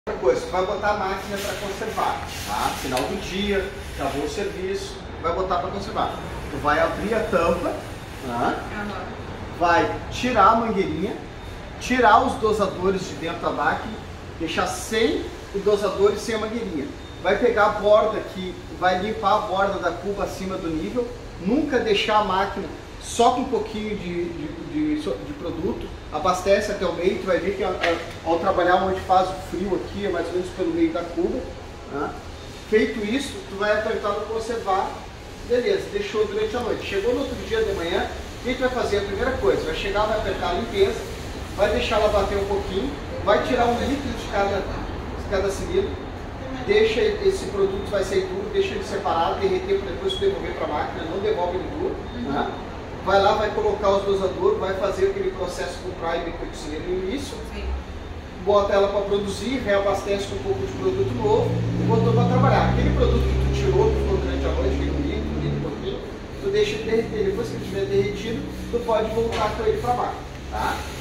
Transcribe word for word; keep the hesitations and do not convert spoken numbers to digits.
Outra coisa, tu vai botar a máquina para conservar, tá? Final do dia, acabou o serviço, vai botar para conservar. Tu vai abrir a tampa, tá? Vai tirar a mangueirinha, tirar os dosadores de dentro da máquina, deixar sem o dosador e sem a mangueirinha. Vai pegar a borda aqui, vai limpar a borda da cuba acima do nível, nunca deixar a máquina só com um pouquinho de, de, de, de produto, abastece até o meio, tu vai ver que ao, ao trabalhar onde faz o frio aqui, é mais ou menos pelo meio da cuba, né? Feito isso, tu vai apertar no conservar, beleza, deixou durante a noite. Chegou no outro dia de manhã, o que tu vai fazer? A primeira coisa, vai chegar, vai apertar a limpeza, vai deixar ela bater um pouquinho, vai tirar um litro de cada, de cada cilindro, deixa esse produto, vai sair duro, deixa ele separado, derreter para depois devolver para a máquina, não devolve ele duro, né? Vai lá, vai colocar os dosadores, vai fazer aquele processo com o primer que eu disse no início, sim. Bota ela para produzir, reabastece com um pouco de produto novo e botou para trabalhar. Aquele produto que tu tirou, que ficou durante a noite, aquele um litro, um litro e pouquinho, tu deixa ele derreter. Depois que ele estiver derretido, tu pode voltar com ele para baixo, tá?